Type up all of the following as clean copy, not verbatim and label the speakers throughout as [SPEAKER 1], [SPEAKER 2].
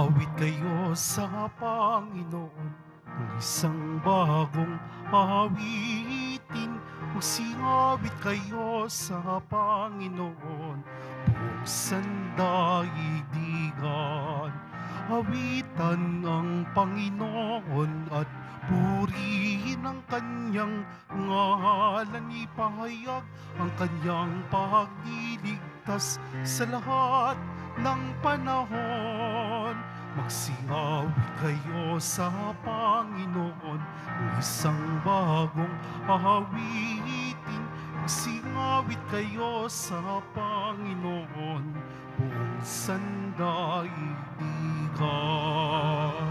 [SPEAKER 1] Awit kayo sa Panginoon ng isang bagong awitin. Magsingawit kayo sa Panginoon buong sandaigdigan. Awitan ang Panginoon at purihin ang kanyang ngalan. Ipahayag ang kanyang pagliligtas sa lahat ng panahon. Magsingawit kayo sa Panginoon ng isang bagong awitin. Magsingawit kayo sa Panginoon buong sandaigdigan.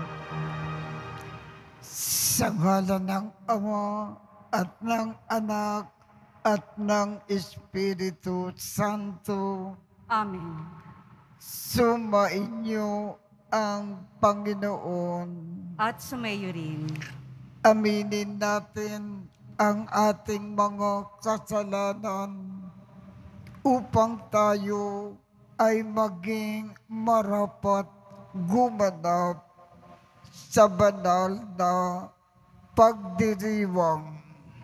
[SPEAKER 2] Sa ngalan ng Ama at ng Anak at ng Espiritu Santo.
[SPEAKER 3] Amen.
[SPEAKER 2] Sumainyo ang Panginoon.
[SPEAKER 3] At sumayo rin.
[SPEAKER 2] Aminin natin ang ating mga kasalanan upang tayo ay maging marapat gumanap sa banal na pagdiriwang.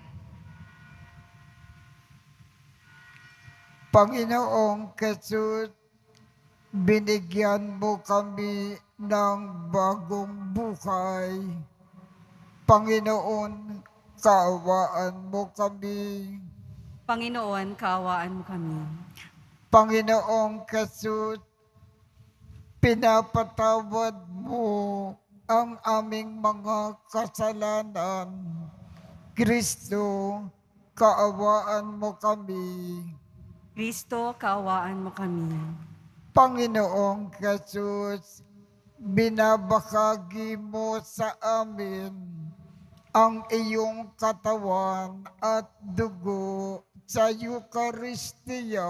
[SPEAKER 2] Panginoong Jesus, binigyan mo kami ng bagong buhay. Panginoon, kaawaan mo kami.
[SPEAKER 3] Panginoon, kaawaan mo kami.
[SPEAKER 2] Panginoong Jesus, pinapatawad mo ang aming mga kasalanan. Kristo, kaawaan mo kami.
[SPEAKER 3] Kristo, kaawaan mo kami.
[SPEAKER 2] Panginoong Jesus, binabahagi mo sa amin ang iyong katawan at dugo sa Eucharistia.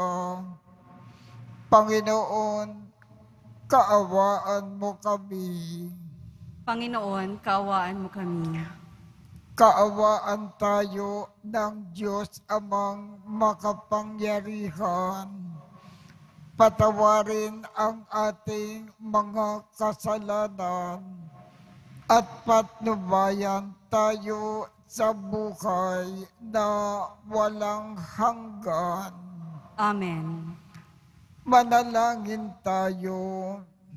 [SPEAKER 2] Panginoon, kaawaan mo kami.
[SPEAKER 3] Panginoon, kaawaan mo kami.
[SPEAKER 2] Kaawaan tayo ng Diyos Amang makapangyarihan. Patawarin ang ating mga kasalanan at patnubayan tayo sa buhay na walang hanggan.
[SPEAKER 3] Amen.
[SPEAKER 2] Manalangin tayo.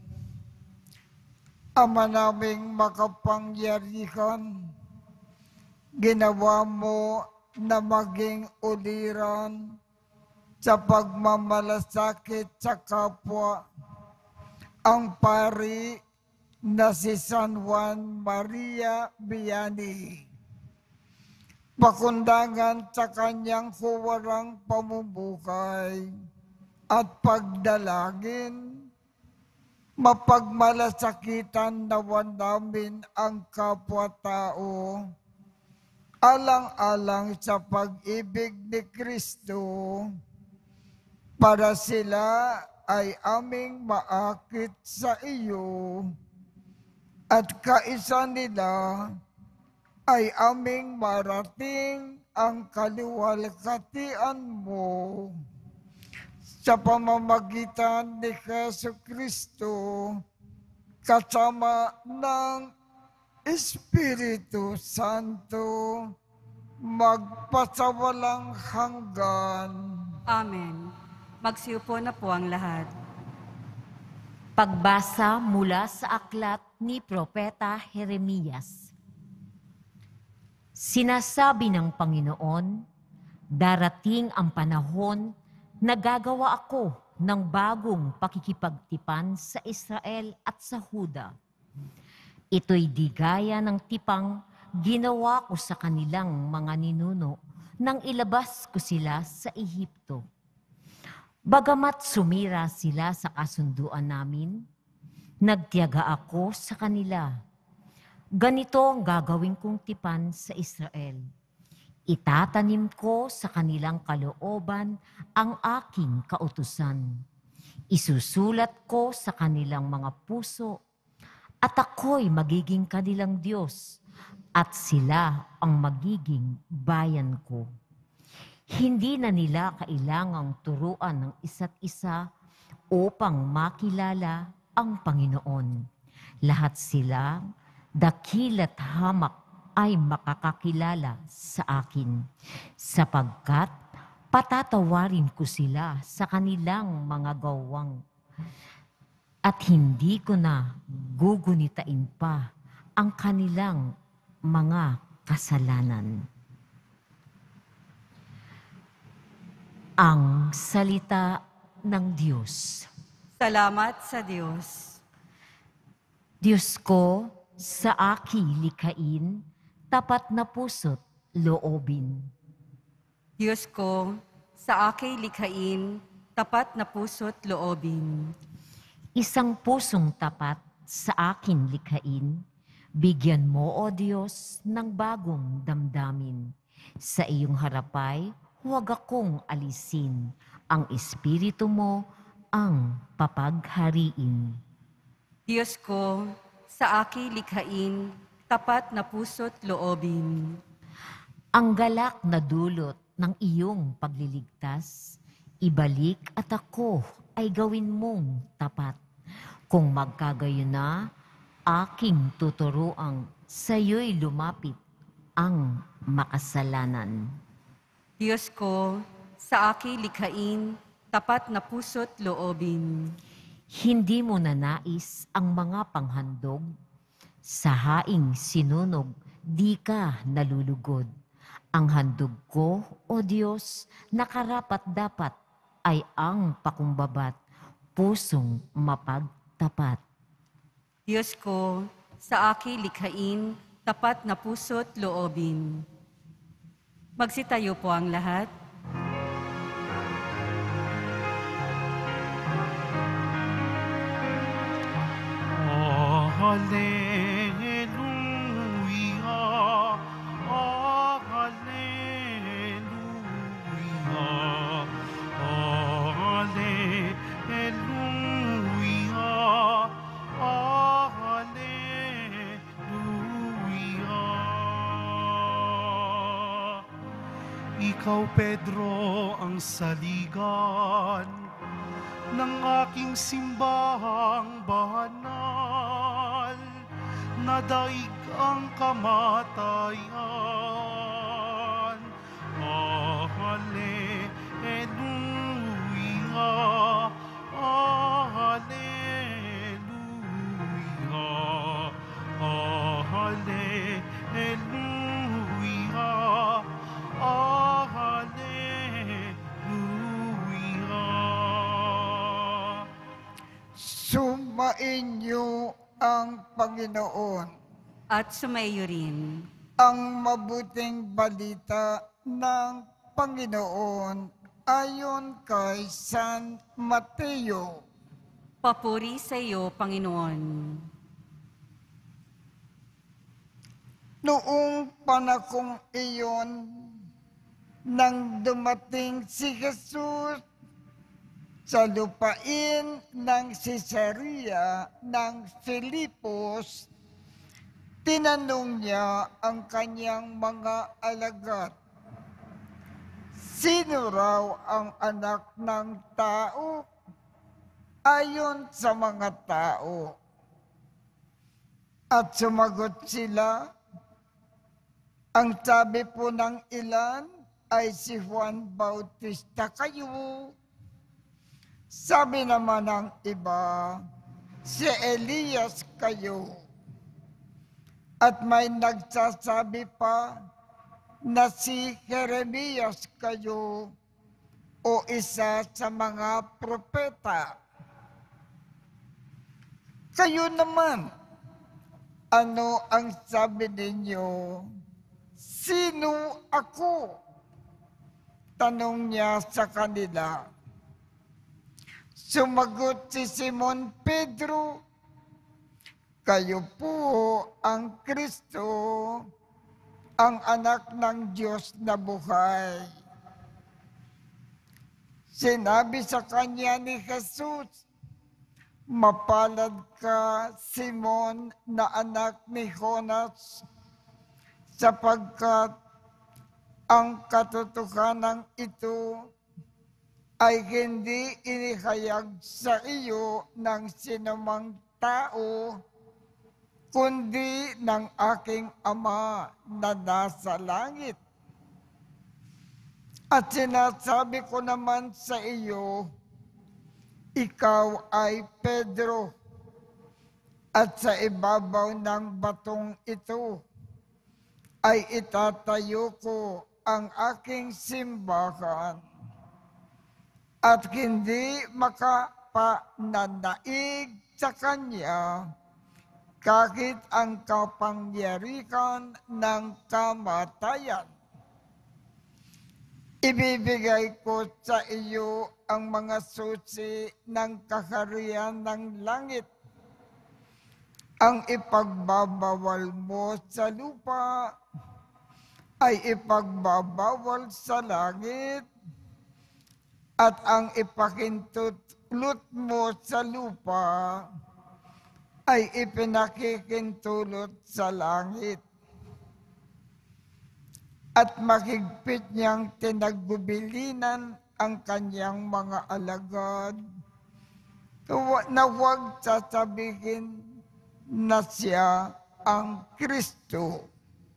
[SPEAKER 2] Ama naming makapangyarihan, ginawa mo na maging uliran sa pagmamalasakit sa kapwa ang pari na si San Juan Maria Vianney. Pakundangan sa kanyang huwarang pamumuhay at pagdalangin, mapagmalasakitan nawan namin ang kapwa-tao alang-alang sa pag-ibig ni Kristo, para sila ay aming maakit sa iyo at kaisa nila ay aming marating ang kaluwalhatian mo. Sa pamamagitan ni Jesucristo, kasama ng Espiritu Santo, magpasawalang hanggan.
[SPEAKER 3] Amen. Magsiupo na po ang lahat.
[SPEAKER 4] Pagbasa mula sa aklat ni Propeta Jeremias. Sinasabi ng Panginoon, darating ang panahon na gagawa ako ng bagong pakikipagtipan sa Israel at sa Huda. Ito'y di gaya ng tipang ginawa ko sa kanilang mga ninuno nang ilabas ko sila sa Ehipto. Bagamat sumira sila sa kasunduan namin, nagtiyaga ako sa kanila. Ganito ang gagawin kong tipan sa Israel. Itatanim ko sa kanilang kalooban ang aking kautusan. Isusulat ko sa kanilang mga puso at ako'y magiging kanilang Diyos at sila ang magiging bayan ko. Hindi na nila kailangang turuan ng isa't isa upang makilala ang Panginoon. Lahat sila, dakila't hamak ay makakakilala sa akin, sapagkat patatawarin ko sila sa kanilang mga gawang at hindi ko na gugunitain pa ang kanilang mga kasalanan. Ang salita ng Diyos.
[SPEAKER 3] Salamat sa Diyos.
[SPEAKER 4] Diyos ko, sa aki likhain, tapat na puso't loobin.
[SPEAKER 3] Diyos ko, sa aking likhain, tapat na puso't loobin.
[SPEAKER 4] Isang pusong tapat sa akin likhain, bigyan mo, O Diyos, ng bagong damdamin. Sa iyong harapay, huwag akong alisin. Ang Espiritu mo ang papaghariin.
[SPEAKER 3] Diyos ko, sa aking likhain, tapat na puso't loobin.
[SPEAKER 4] Ang galak na dulot ng iyong pagliligtas, ibalik at ako ay gawin mong tapat. Kung magkagayon na, aking tuturuang sa'yo'y lumapit ang makasalanan.
[SPEAKER 3] Diyos ko, sa aking likhain, tapat na puso't loobin.
[SPEAKER 4] Hindi mo nanais ang mga panghandog, sa haing sinunog, di ka nalulugod. Ang handog ko, O Diyos, na karapat-dapat ay ang pakumbabat, pusong mapagtapat.
[SPEAKER 3] Diyos ko, sa aking likhain, tapat na puso't loobin. Magsitayo po ang lahat.
[SPEAKER 1] Oh, hallelujah. Oh, hallelujah. Oh, hallelujah. Oh, hallelujah. Ikaw, Pedro, ang saligan ng aking simbahang banal, na daig ang kamatayan. Oh, hallelujah, oh, hallelujah, oh, hallelujah, oh, hallelujah.
[SPEAKER 2] Sumainyo ang Panginoon.
[SPEAKER 3] At sumayo rin.
[SPEAKER 2] Ang mabuting balita ng Panginoon ayon kay San Mateo.
[SPEAKER 3] Papuri sa iyo, Panginoon.
[SPEAKER 2] Noong panahong iyon, nang dumating si Jesus sa lupain ng Cesarea ng Filipos, tinanong niya ang kanyang mga alagad, sino raw ang anak ng tao? Ayon sa mga tao. At sumagot sila, ang sabi po ng ilan ay si Juan Bautista kayo. Sabi naman ng iba, si Elias kayo. At may nagsasabi pa na si Jeremias kayo o isa sa mga propeta. Kayo naman, ano ang sabi ninyo? Sino ako? Tanong niya sa kanila. Sumagot si Simon Pedro, kayo po ang Kristo, ang anak ng Diyos na buhay. Sinabi sa kanya ni Jesus, mapalad ka, Simon, na anak ni Jonas, sapagkat ang katotohanan ito ay hindi inihayag sa iyo ng sinumang tao, kundi ng aking Ama na nasa langit. At sinasabi ko naman sa iyo, ikaw ay Pedro, at sa ibabaw ng batong ito ay itatayo ko ang aking simbahan, at hindi makapananaig sa kanya kahit ang kapangyarihan ng kamatayan. Ibibigay ko sa iyo ang mga susi ng kaharian ng langit. Ang ipagbabawal mo sa lupa ay ipagbabawal sa langit, at ang ipakintulot mo sa lupa ay ipinakikintulot sa langit. At mahigpit niyang tinaggubilinan ang kanyang mga alagad na huwag sasabihin na siya ang Kristo.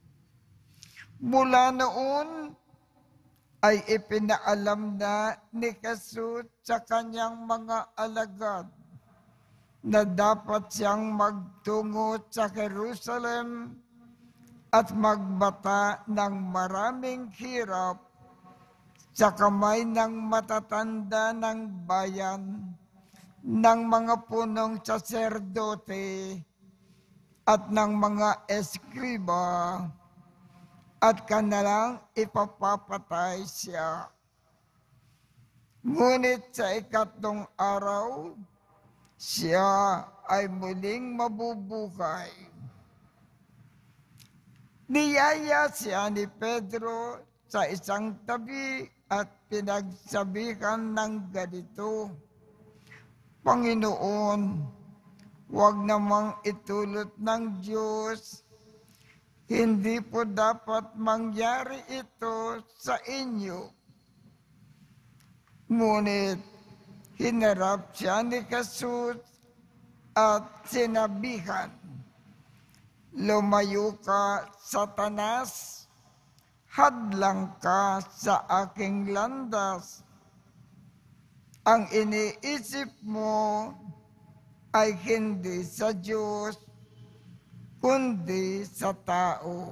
[SPEAKER 2] Mula noon ay ipinaalam na ni Jesus sa kanyang mga alagad na dapat siyang magtungo sa Jerusalem at magbata ng maraming hirap sa kamay ng matatanda ng bayan, ng mga punong saserdote at ng mga eskriba, at kanilang ipapapatay siya. Ngunit sa ikatlong araw, siya ay muling mabubuhay. Niyaya siya ni Pedro sa isang tabi at pinagsabihan ng ganito, Panginoon, huwag namang itulot ng Diyos. Hindi po dapat mangyari ito sa inyo. Ngunit hinarap siya ni Jesus at sinabihan, Lumayo ka, Satanas, hadlang ka sa aking landas. Ang iniisip mo ay hindi sa Diyos, kundi sa tao.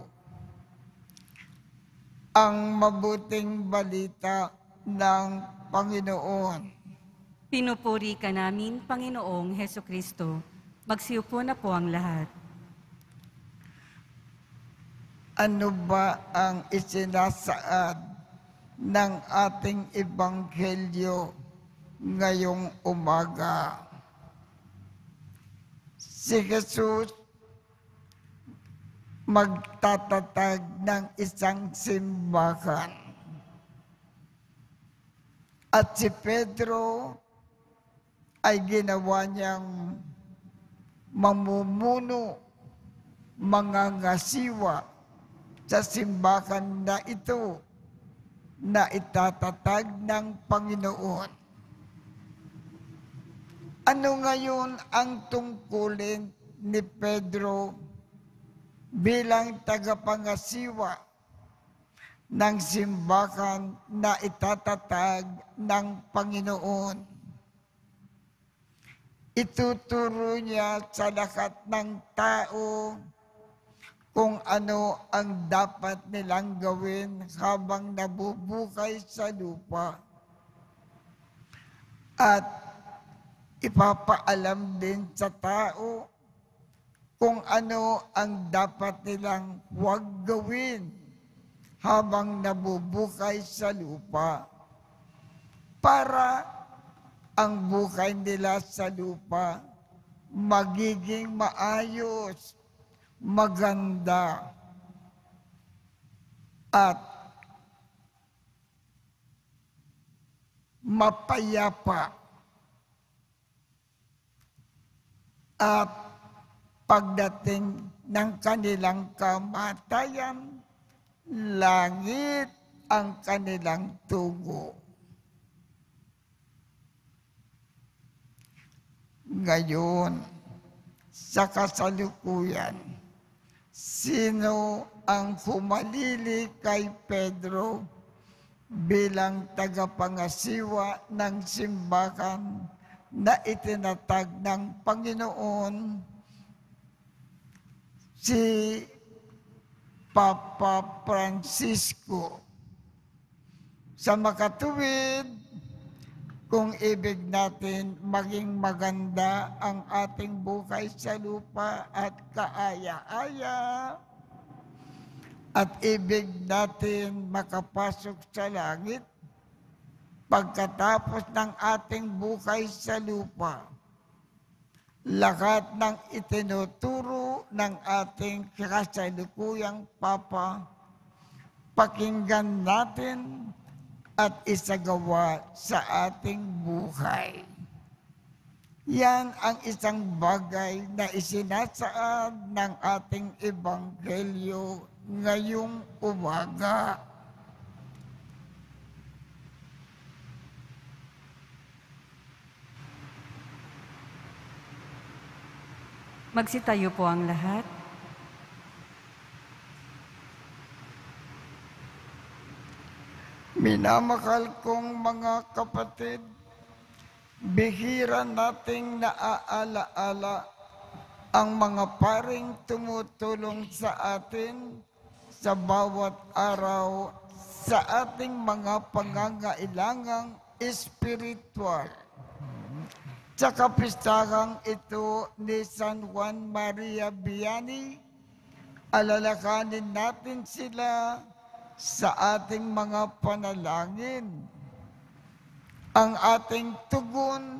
[SPEAKER 2] Ang mabuting balita ng Panginoon.
[SPEAKER 3] Pinupuri ka namin, Panginoong Hesukristo. Magsiupo na po ang lahat.
[SPEAKER 2] Ano ba ang isinasaad ng ating ebanghelyo ngayong umaga? Si Jesus magtatatag ng isang simbahan. At si Pedro ay ginawa niyang mamumuno, mangangasiwa sa simbahan na ito na itatatag ng Panginoon. Ano ngayon ang tungkulin ni Pedro bilang tagapangasiwa ng simbahan na itatatag ng Panginoon? Ituturo niya sa lahat ng tao kung ano ang dapat nilang gawin habang nabubuhay sa lupa. At ipapaalam din sa tao kung ano ang dapat nilang huwag gawin habang nabubuhay sa lupa, para ang buhay nila sa lupa magiging maayos, maganda, at mapayapa. At pagdating ng kanilang kamatayan, langit ang kanilang tungo. Ngayon, sa kasalukuyan. Sino ang humalili kay Pedro bilang tagapangasiwa ng simbahan na itinatag ng Panginoon? Si Papa Francisco. Sa makatuwid, kung ibig natin maging maganda ang ating buhay sa lupa at kaaya-aya, at ibig natin makapasok sa langit pagkatapos ng ating buhay sa lupa, lahat ng itinuturo ng ating kasalukuyang Papa, pakinggan natin at isagawa sa ating buhay. Yan ang isang bagay na isinasaad ng ating Ebanghelyo ngayong umaga.
[SPEAKER 3] Magsitayo po ang lahat.
[SPEAKER 2] Minamahal kong mga kapatid, bihira nating naaala-ala ang mga paring tumutulong sa atin sa bawat araw sa ating mga pangangailangang espiritual. Sa kapistahang ito ni San Juan Maria Vianney, alalahanin natin sila sa ating mga panalangin. Ang ating tugon,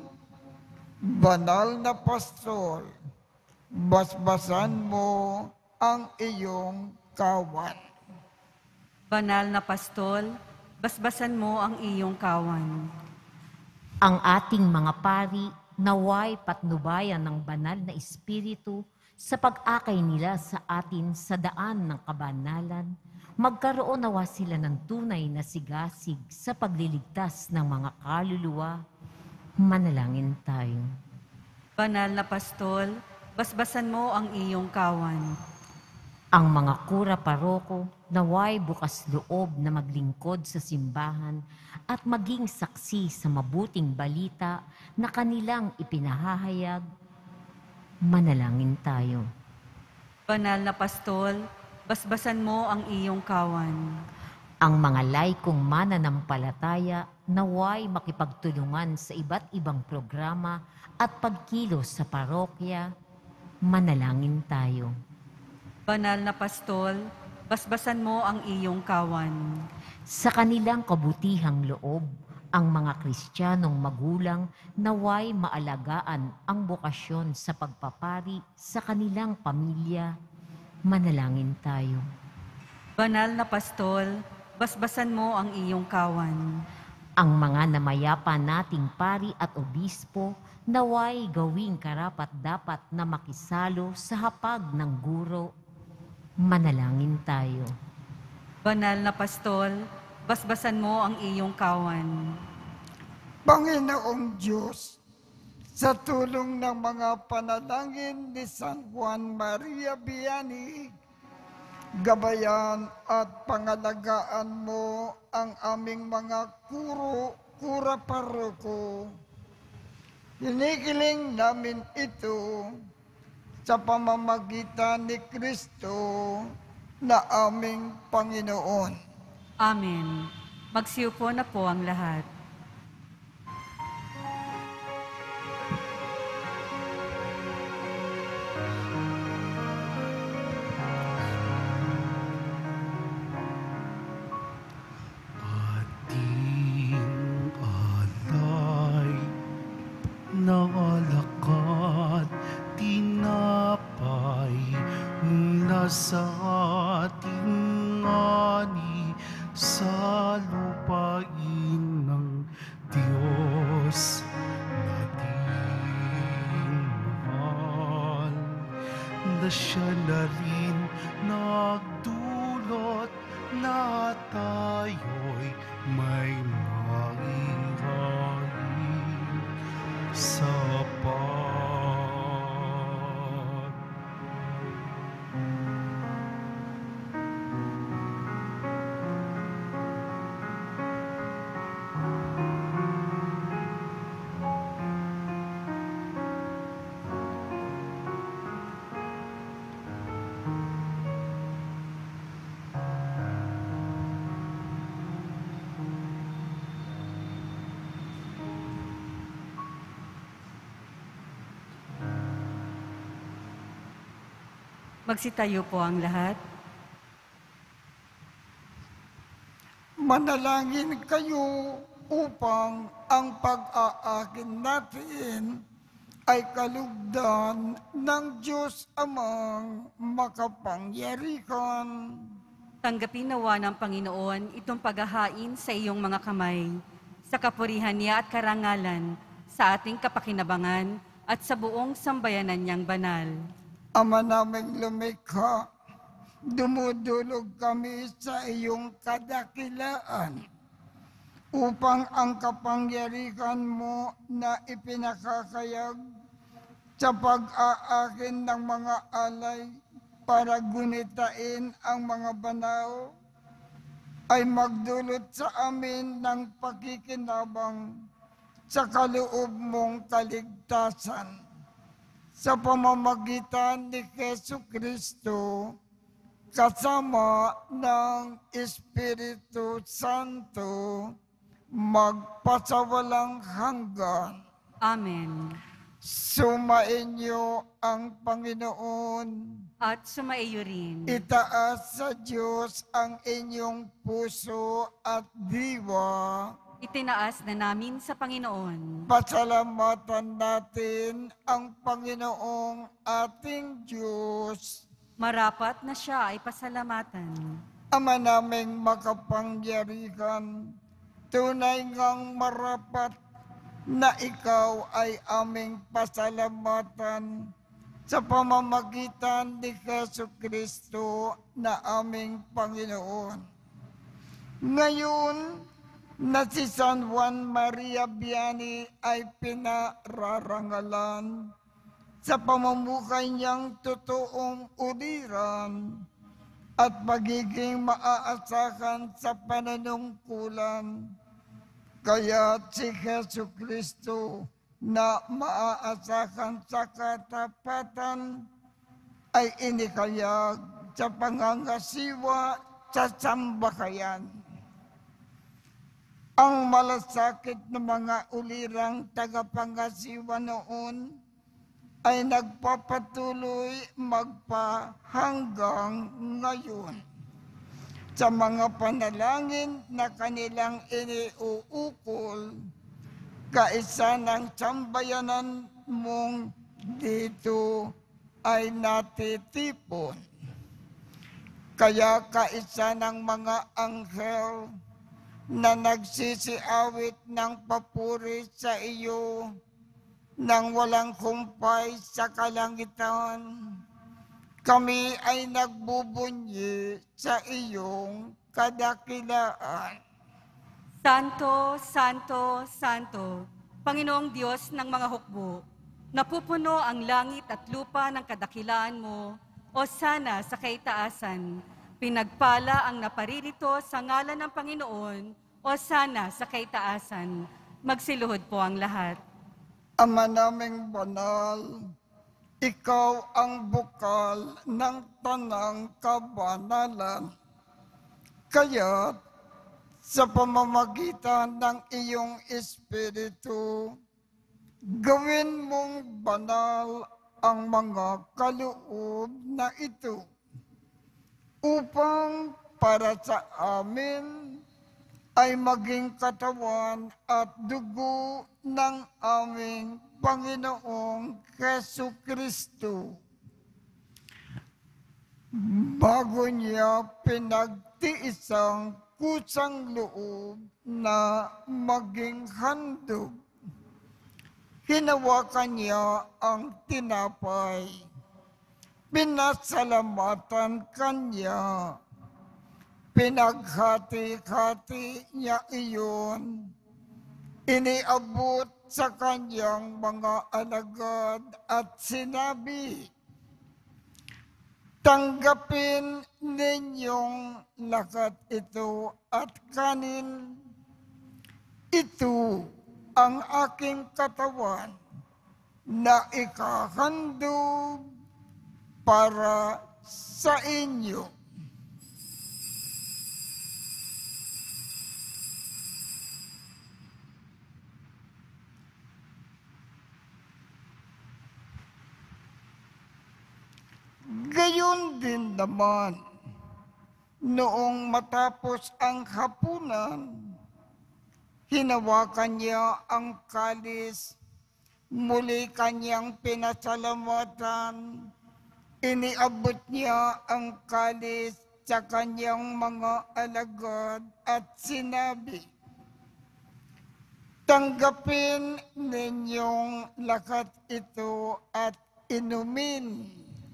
[SPEAKER 2] banal na pastor, basbasan mo ang iyong kawan.
[SPEAKER 3] Banal na pastol, basbasan mo ang iyong kawan.
[SPEAKER 4] Ang ating mga pari, naway patnubayan ng banal na espiritu sa pag-akay nila sa atin sa daan ng kabanalan, magkaroon nawa sila ng tunay na sigasig sa pagliligtas ng mga kaluluwa. Manalangin tayo.
[SPEAKER 3] Banal na pastol, basbasan mo ang iyong kawan.
[SPEAKER 4] Ang mga kura paroko, naway bukas loob na maglingkod sa simbahan at maging saksi sa mabuting balita na kanilang ipinahahayag. Manalangin tayo.
[SPEAKER 3] Banal na pastol, basbasan mo ang iyong kawan.
[SPEAKER 4] Ang mga laikong mananampalataya naway makipagtulungan sa iba't ibang programa at pagkilos sa parokya. Manalangin tayo.
[SPEAKER 3] Banal na pastol, basbasan mo ang iyong kawan.
[SPEAKER 4] Sa kanilang kabutihang loob, ang mga Kristiyanong magulang naway maalagaan ang bokasyon sa pagpapari sa kanilang pamilya. Manalangin tayo.
[SPEAKER 3] Banal na pastol, basbasan mo ang iyong kawan.
[SPEAKER 4] Ang mga namayapa nating pari at obispo naway gawing karapat-dapat na makisalo sa hapag ng guro. Manalangin tayo.
[SPEAKER 3] Banal na pastol, basbasan mo ang iyong kawan.
[SPEAKER 2] Panginoong Diyos, sa tulong ng mga panalangin ni San Juan Maria Vianney, gabayan at pangalagaan mo ang aming mga kura paroko. Hinihiling namin ito sa pamamagitan ni Kristo na aming Panginoon.
[SPEAKER 3] Amen. Magsiupo na po ang lahat.
[SPEAKER 1] Ating alay na alakad, tinapay mula sa ating ani sa lupain ng Diyos nating mahal, na siya na rin nagdulot na tayo'y may maihain sa pag
[SPEAKER 3] Magsitayo po ang lahat.
[SPEAKER 2] Manalangin kayo upang ang pag-aakin natin ay kalugdan ng Diyos Amang makapangyarihan.
[SPEAKER 3] Tanggapin nawa ng Panginoon itong paghahain sa iyong mga kamay, sa kapurihan niya at karangalan, sa ating kapakinabangan at sa buong sambayanan niyang banal.
[SPEAKER 2] Ama naming lumikha, dumudulog kami sa iyong kadakilaan upang ang kapangyarihan mo na ipinakakayag sa pag-aakin ng mga alay para gunitain ang mga banaw ay magdulot sa amin ng pakikinabang sa kaloob mong kaligtasan. Sa pamamagitan ni Jesucristo, kasama ng Espiritu Santo, magpasawalang hanggan.
[SPEAKER 3] Amen.
[SPEAKER 2] Sumainyo ang Panginoon.
[SPEAKER 3] At sumaiyo rin.
[SPEAKER 2] Itaas sa Diyos ang inyong puso at diwa.
[SPEAKER 3] Itinaas na namin sa Panginoon.
[SPEAKER 2] Pasalamatan natin ang Panginoong ating Diyos.
[SPEAKER 3] Marapat na siya ay pasalamatan.
[SPEAKER 2] Ama naming makapangyarihan, tunay ngang marapat na ikaw ay aming pasalamatan sa pamamagitan ni Jesucristo na aming Panginoon. Ngayon na si San Juan Maria Vianney ay pinararangalan sa pamamukay niyang totoong uliran at magiging maaasahan sa pananungkulan. Kaya si Jesucristo na maaasahan sa katapatan ay inikayag sa pangangasiwa sa sambahayan. Ang malasakit ng mga ulirang tagapangasiwa noon ay nagpapatuloy magpahanggang ngayon. Sa mga panalangin na kanilang iniuukol, kaisa ng sambayanan mong dito ay natitipon. Kaya kaisa ng mga anghel na nagsisiawit ng papuri sa iyo nang walang kumpay sa kalangitan, kami ay nagbubunyi sa iyong kadakilaan.
[SPEAKER 3] Santo, Santo, Santo, Panginoong Diyos ng mga hukbo, napupuno ang langit at lupa ng kadakilaan mo, o sana sa kaitaasan. Pinagpala ang naparirito sa ngalan ng Panginoon, o sana sa kaitaasan. Magsiluhod po ang lahat.
[SPEAKER 2] Ama naming banal, ikaw ang bukal ng tanang kabanalan. Kaya't sa pamamagitan ng iyong Espiritu, gawin mong banal ang mga kaloob na ito upang para sa amin ay maging katawan at dugo ng aming Panginoong Jesucristo. Bago niya pinagtiisang kusang loob na maging handog, hinawakan niya ang tinapay. Pinasalamatan kanya. Pinaghati-hati niya iyon. Iniabot sa kanyang mga alagad at sinabi, tanggapin ninyong lahat ito at kanin. Ito ang aking katawan na ikahandog para sa inyo. Gayon Gayon din naman, noong matapos ang hapunan, hinawakan niya ang kalis, muli kanyang pinasalamatan, iniabot niya ang kalis sa kanyang mga alagad at sinabi, "Tanggapin ninyong lahat ito at inumin.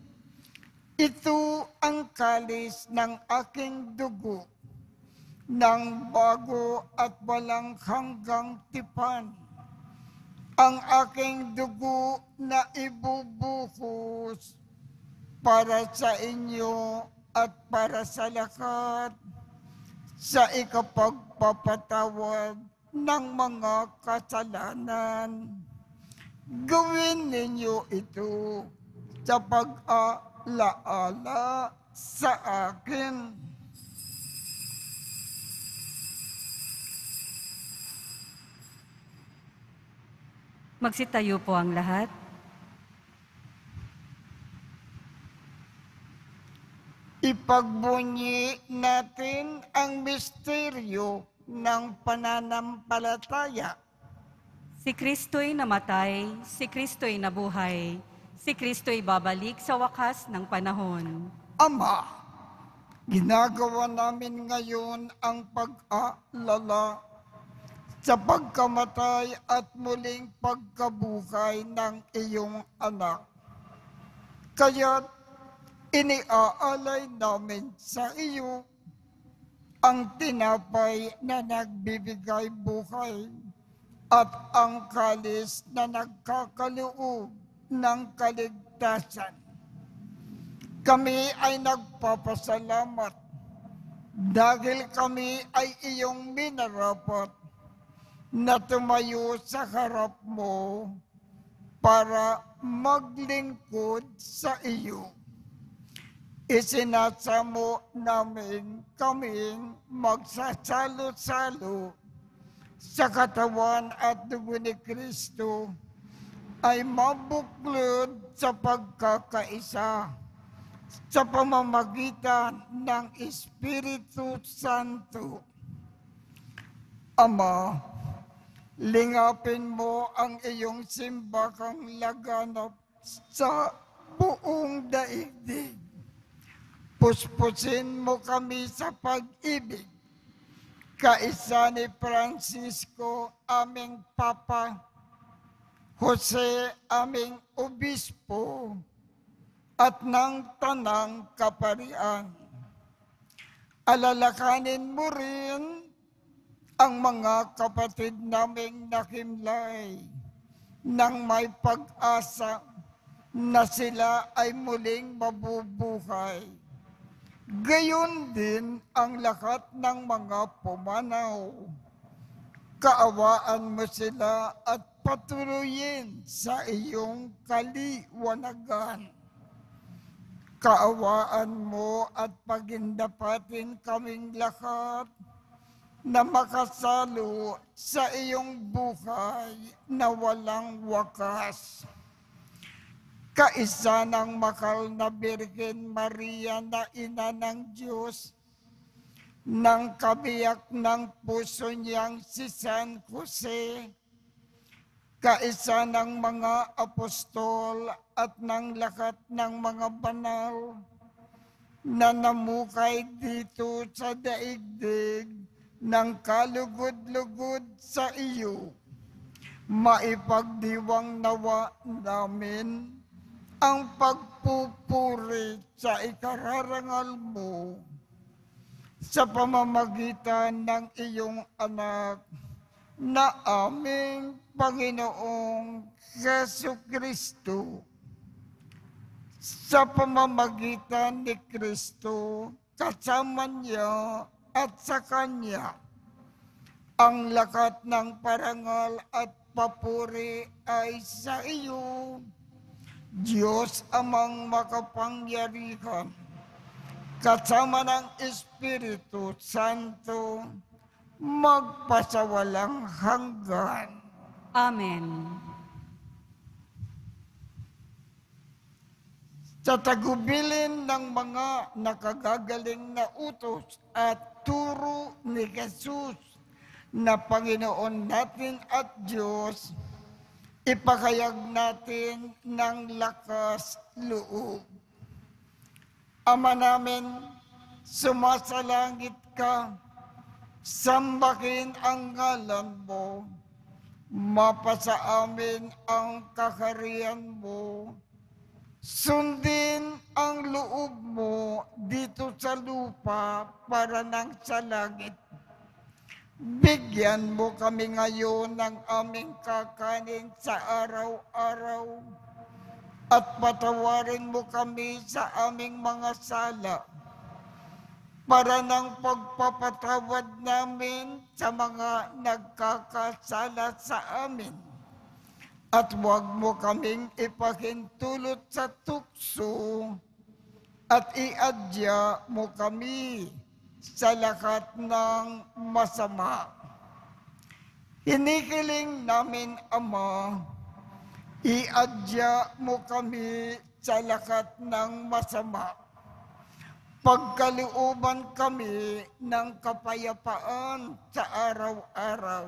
[SPEAKER 2] Ito ang kalis ng aking dugo, ng bago at walang hanggang tipan. Ang aking dugo na ibubuhos para sa inyo at para sa lahat sa ikapagpapatawad ng mga kasalanan. Gawin ninyo ito sa pag-alaala sa akin."
[SPEAKER 3] Magsitayo po ang lahat.
[SPEAKER 2] Ipagbunyi natin ang misteryo ng pananampalataya.
[SPEAKER 3] Si Kristo'y namatay, si Kristo'y nabuhay, si Kristo'y babalik sa wakas ng panahon.
[SPEAKER 2] Ama, ginagawa namin ngayon ang pag-aalala sa pagkamatay at muling pagkabuhay ng iyong anak. Kaya't iniaalay namin sa iyo ang tinapay na nagbibigay buhay at ang kalis na nagkakaloob ng kaligtasan. Kami ay nagpapasalamat dahil kami ay iyong minarapat na tumayo sa harap mo para maglingkod sa iyo. Isinasamo namin kaming magsasalo-salo sa katawan at dugo ni Kristo ay mabuklod sa pagkakaisa sa pamamagitan ng Espiritu Santo. Ama, lingapin mo ang iyong simbahang laganap sa buong daigdig. Puspusin mo kami sa pag-ibig. Kaisa ni Francisco, aming Papa, Jose, aming Obispo, at ng Tanang Kaparian. Alalakanin mo rin ang mga kapatid naming nakimlay nang may pag-asa na sila ay muling mabubuhay. Gayon din ang lahat ng mga pumanaw. Kaawaan mo sila at patuloyin sa iyong kaliwanagan. Kaawaan mo at pagindapatin kaming lahat na makasalo sa iyong buhay na walang wakas. Kaisa ng mahal na Birhen Maria na ina ng Diyos, ng kabiyak ng puso niyang si San Jose, kaisa ng mga apostol at ng lahat ng mga banal na namukay dito sa daigdig ng kalugod-lugod sa iyo, maipagdiwang nawa namin ang pagpupuri sa ikararangal mo sa pamamagitan ng iyong anak na aming Panginoong Jesucristo. Sa pamamagitan ni Kristo, kasama niya at sa Kanya, ang lahat ng parangal at papuri ay sa iyo, Diyos Amang makapangyarihan, kasama ng Espiritu Santo, magpasawalang hanggan.
[SPEAKER 3] Amen.
[SPEAKER 2] sa tagubilin ng mga nakagagaling na utos at turo ni Jesus na Panginoon natin at Diyos, ipakayag natin ng lakas loob. Ama namin, sumasalangit ka, sambahin ang ngalan mo, mapasa amin ang kaharian mo, sundin ang loob mo dito sa lupa para nang sa langit. Bigyan mo kami ngayon ng aming kakanin sa araw-araw at patawarin mo kami sa aming mga sala para ng pagpapatawad namin sa mga nagkakasala sa amin. At huwag mo kaming ipahintulot sa tukso at iadya mo kami sa lahat ng masama. Hinihiling namin, Ama, iadya mo kami sa lahat ng masama. Pagkalooban kami ng kapayapaan sa araw-araw.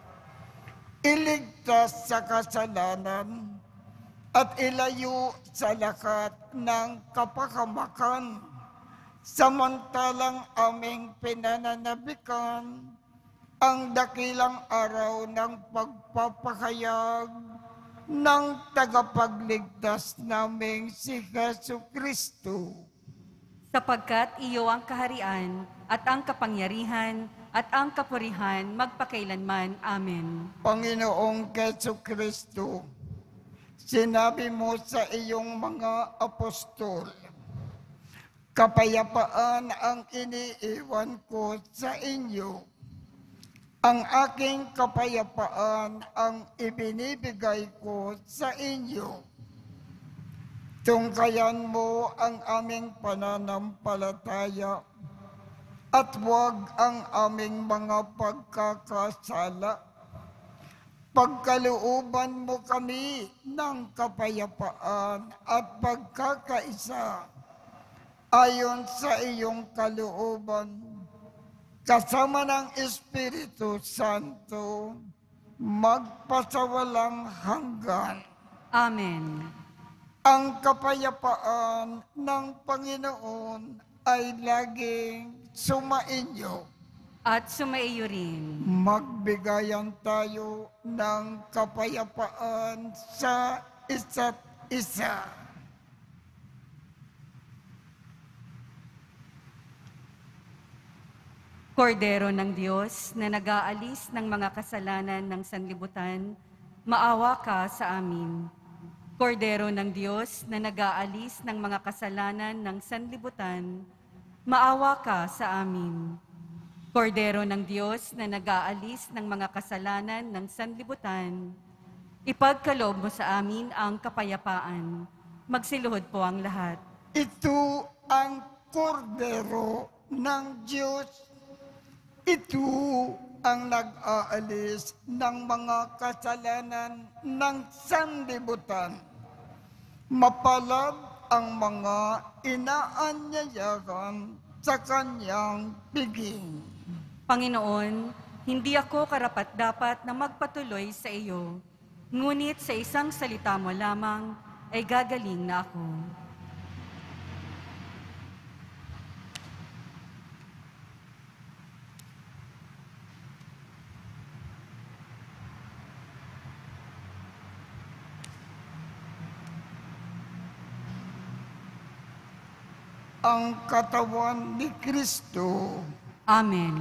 [SPEAKER 2] Iligtas sa kasalanan at ilayo sa lahat ng kapahamakan, samantalang aming pinananabikan ang dakilang araw ng pagpapahayag ng tagapagligtas naming si Jesucristo.
[SPEAKER 3] Sapagkat iyo ang kaharian at ang kapangyarihan at ang kapurihan magpakailanman. Amen.
[SPEAKER 2] Panginoong Jesucristo, sinabi mo sa iyong mga apostol, kapayapaan ang iniiwan ko sa inyo. Ang aking kapayapaan ang ibinibigay ko sa inyo. Tungkayan mo ang aming pananampalataya at huwag ang aming mga pagkakasala. Pagkalooban mo kami ng kapayapaan at pagkakaisa ayon sa iyong kalooban, kasama ng Espiritu Santo, magpasawalang hanggan.
[SPEAKER 3] Amen.
[SPEAKER 2] Ang kapayapaan ng Panginoon ay laging sumainyo.
[SPEAKER 3] At sumaiyo rin.
[SPEAKER 2] Magbigayan tayo ng kapayapaan sa isa't isa.
[SPEAKER 3] Kordero ng Diyos na nag-aalis ng mga kasalanan ng sanlibutan, maawa ka sa amin. Kordero ng Diyos na nag-aalis ng mga kasalanan ng sanlibutan, maawa ka sa amin. Kordero ng Diyos na nag-aalis ng mga kasalanan ng sanlibutan, ipagkaloob mo sa amin ang kapayapaan. Magsiluhod po ang lahat.
[SPEAKER 2] Ito ang kordero ng Diyos. Ito ang nag-aalis ng mga kasalanan ng sanlibutan. Mapalad ang mga inaanyayahan sa kanyang piging.
[SPEAKER 3] Panginoon, hindi ako karapat-dapat na magpatuloy sa iyo, ngunit sa isang salita mo lamang ay gagaling na ako.
[SPEAKER 2] Ang katawan ni Kristo.
[SPEAKER 3] Amen.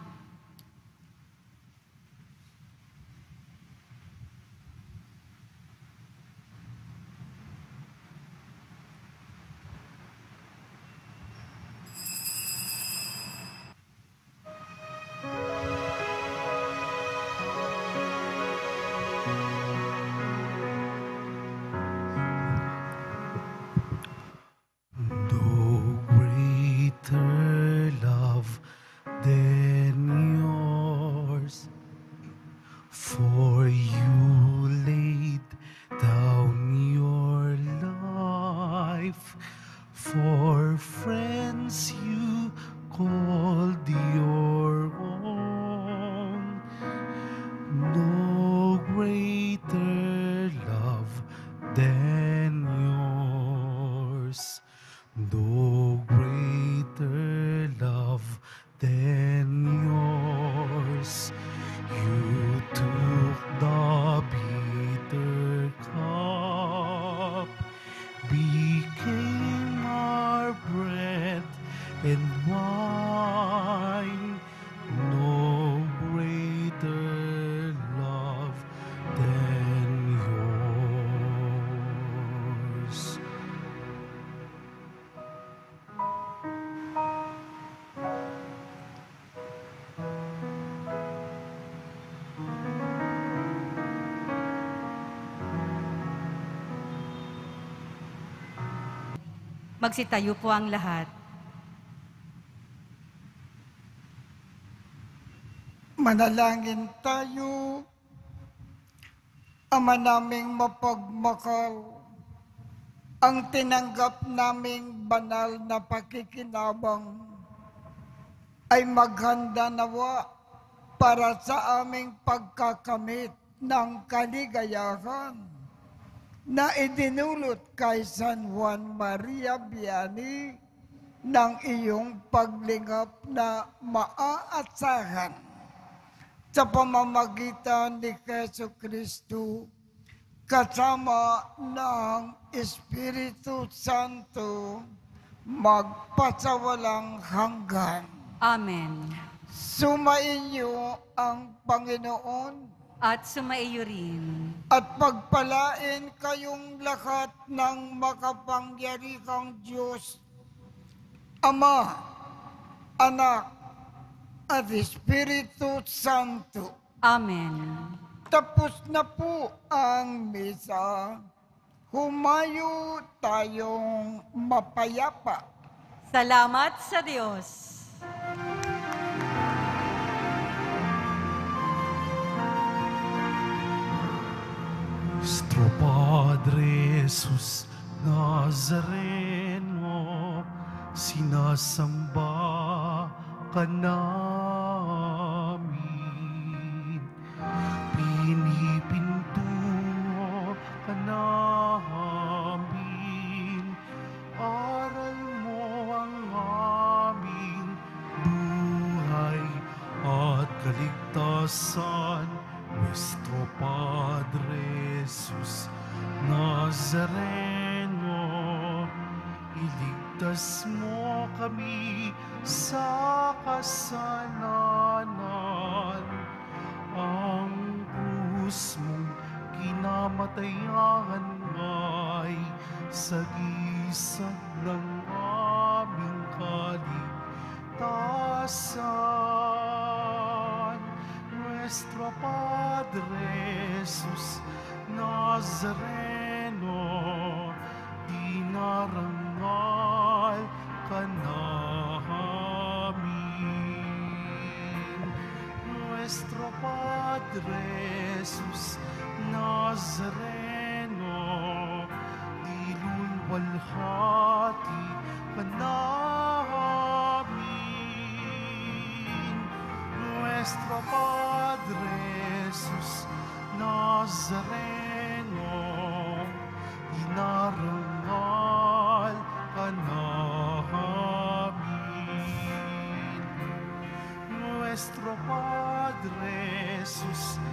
[SPEAKER 1] No greater love than yours, for you laid down your life
[SPEAKER 3] Magsitayo po ang lahat.
[SPEAKER 2] Manalangin tayo. Ama naming mapagmakal, ang tinanggap naming banal na pakikinabang ay maghanda nawa para sa aming pagkakamit ng kaligayahan na idinulot kay San Juan Maria Vianney ng iyong paglingap na maaasahan sa pamamagitan ni Jesucristo kasama ng Espiritu Santo magpasawalang hanggan.
[SPEAKER 3] Amen.
[SPEAKER 2] Sumainyo ang Panginoon
[SPEAKER 3] At sumaiyo rin.
[SPEAKER 2] at pagpalain kayong lahat ng makapangyarihang Diyos, Ama, Anak, at Espiritu Santo.
[SPEAKER 3] Amen.
[SPEAKER 2] Tapos na po ang misa. Humayo tayong mapayapa.
[SPEAKER 3] Salamat sa Diyos.
[SPEAKER 1] Nuestro Padre Jesus Nazareno, sinasamba ka namin. Pinipintuho ka namin. Aral mo ang aming buhay at kaligtasan. Nuestro Padre Jesus Nazareno, iligtas mo kami sa kasalanan. Ang krus mong kinamatayan ay sagisag ng aming kaligtasan. Nuestro Padre Jesus Nazareno, dinarangal ka namin. Nuestro Padre Jesus Nazareno, dilulwalhati ka namin. Nuestro Padre Jesus Nazareno, dinarangal ka namin. Nuestro Padre Jesus